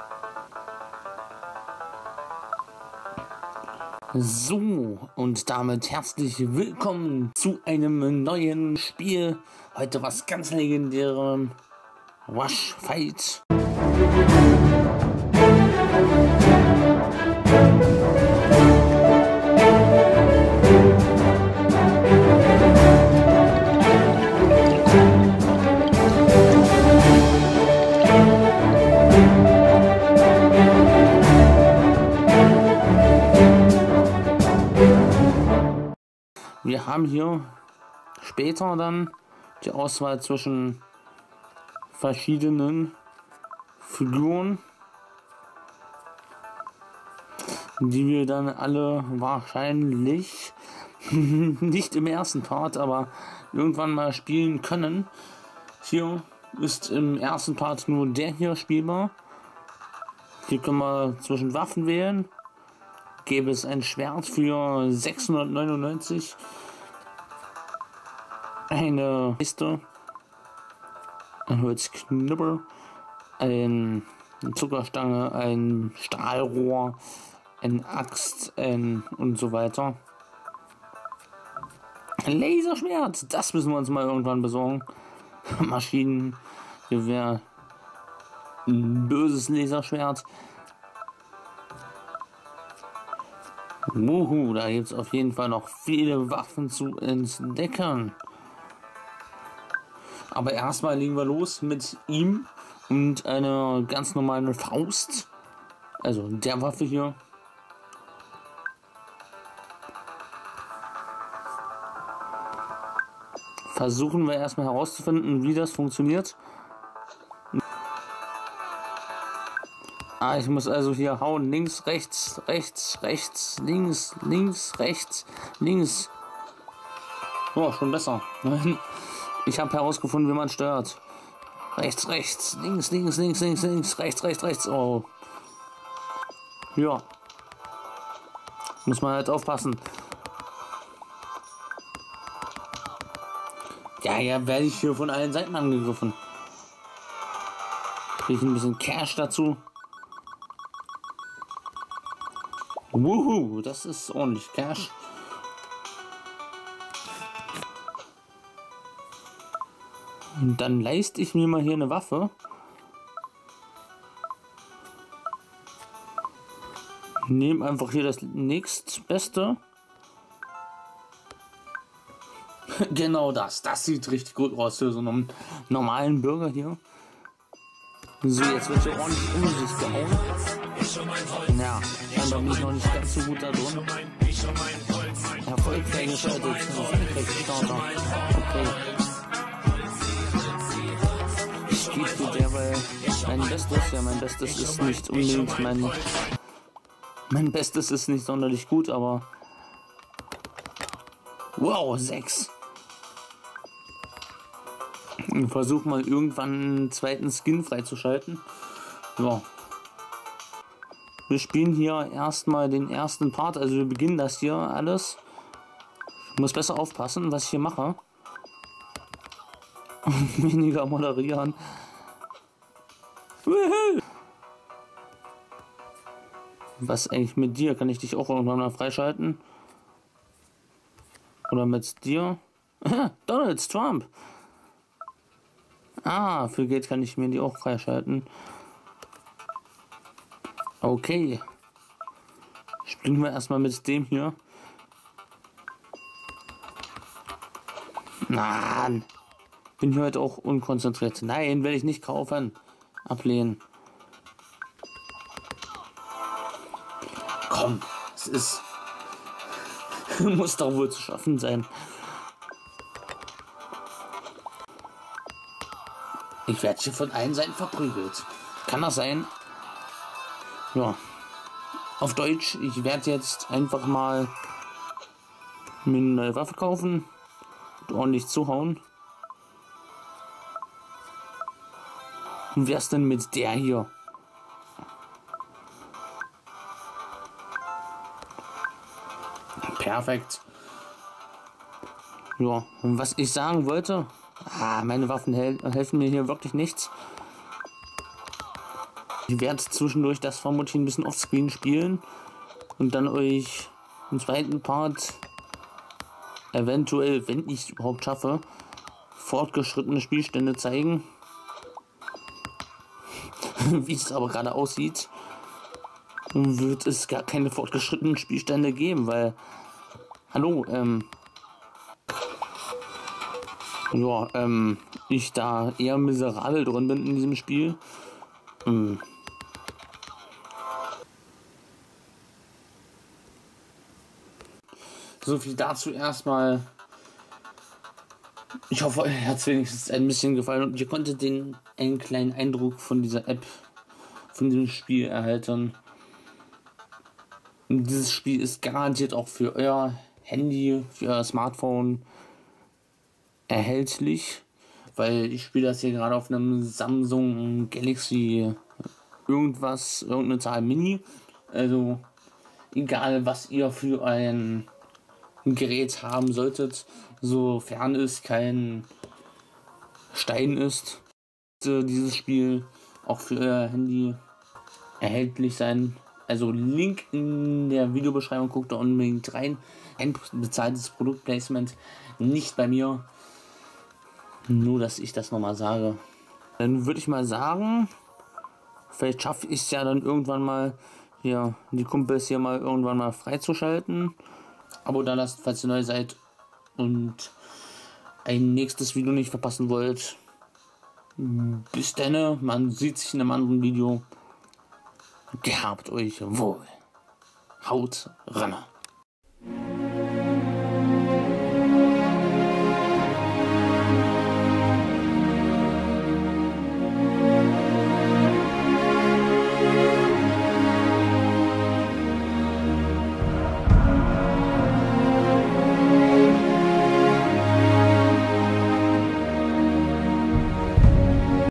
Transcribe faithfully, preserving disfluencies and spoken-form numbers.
So, und damit herzlich willkommen zu einem neuen Spiel. Heute was ganz legendärem. Rush Fight. Wir haben hier später dann die Auswahl zwischen verschiedenen Figuren, die wir dann alle wahrscheinlich nicht im ersten Part, aber irgendwann mal spielen können. Hier ist im ersten Part nur der hier spielbar. Hier können wir zwischen Waffen wählen. Gäbe es ein Schwert für sechshundertneunundneunzig, eine Kiste, ein Holzknüppel, eine Zuckerstange, ein Stahlrohr, ein Axt ein und so weiter. Ein Laserschwert, das müssen wir uns mal irgendwann besorgen. Maschinengewehr, ein böses Laserschwert. Wuhu, da gibt es auf jeden Fall noch viele Waffen zu entdecken. Aber erstmal legen wir los mit ihm und einer ganz normalen Faust. Also der Waffe hier. Versuchen wir erstmal herauszufinden, wie das funktioniert. Ah, ich muss also hier hauen. Links, rechts, rechts, rechts, links, links, rechts, links. Oh, schon besser. Ich habe herausgefunden, wie man steuert. Rechts, rechts, links, links, links, links, links, rechts, rechts, rechts. Oh. Ja. Muss man halt aufpassen. Ja, ja, werde ich hier von allen Seiten angegriffen. Kriege ich ein bisschen Cash dazu. Wuhu, das ist ordentlich Cash. Und dann leiste ich mir mal hier eine Waffe. Nehme einfach hier das nächstbeste. Genau das. Das sieht richtig gut aus für so einen normalen Bürger hier. So, jetzt wird hier ordentlich um sich gehauen. Ja, scheinbar bin ich noch nicht ganz so gut da drin. Erfolg freigeschaltet. Starter. Okay. Ich gebe für derweil mein Bestes. Ja, mein Bestes ist nicht unbedingt mein... Mein Bestes ist nicht sonderlich gut, aber... Wow, sechs. Ich versuche mal irgendwann einen zweiten Skin freizuschalten. Ja. Wir spielen hier erstmal den ersten Part, also wir beginnen das hier alles. Ich muss besser aufpassen, was ich hier mache. Und weniger moderieren. Was eigentlich mit dir? Kann ich dich auch irgendwann mal freischalten? Oder mit dir? Donald Trump! Ah, für Geld kann ich mir die auch freischalten. Okay. Spielen wir erstmal mit dem hier. Nein. Bin hier heute auch unkonzentriert. Nein, will ich nicht kaufen. Ablehnen. Komm, es ist... muss doch wohl zu schaffen sein. Ich werde hier von allen Seiten verprügelt. Kann das sein? Ja. Auf Deutsch, ich werde jetzt einfach mal mir eine neue Waffe kaufen und ordentlich zuhauen. Und wer ist denn mit der hier? Perfekt. Ja, und was ich sagen wollte, ah, meine Waffen hel helfen mir hier wirklich nichts. Ich werde zwischendurch das vermutlich ein bisschen offscreen spielen und dann euch im zweiten Part eventuell, wenn ich es überhaupt schaffe, fortgeschrittene Spielstände zeigen. Wie es aber gerade aussieht, wird es gar keine fortgeschrittenen Spielstände geben, weil, hallo, ähm, ja, ähm, ich da eher miserabel drin bin in diesem Spiel. Ähm, so viel dazu erstmal. Ich hoffe, euch hat es wenigstens ein bisschen gefallen und ihr konntet den einen kleinen Eindruck von dieser App, von diesem Spiel erhalten. Und dieses Spiel ist garantiert auch für euer Handy, für euer Smartphone erhältlich, weil ich spiele das hier gerade auf einem Samsung Galaxy irgendwas, irgendeine Zahl Mini. Also egal, was ihr für ein Gerät haben solltet, sofern es kein Stein ist, dieses Spiel auch für euer Handy erhältlich sein. Also Link in der Videobeschreibung, guckt da unbedingt rein. Ein bezahltes Produktplacement, nicht bei mir. Nur, dass ich das nochmal sage. Dann würde ich mal sagen, vielleicht schaffe ich es ja dann irgendwann mal, hier die Kumpels hier mal irgendwann mal freizuschalten. Abo da lasst, falls ihr neu seid und ein nächstes Video nicht verpassen wollt. Bis dann, man sieht sich in einem anderen Video. Gehabt euch wohl. Haut rein.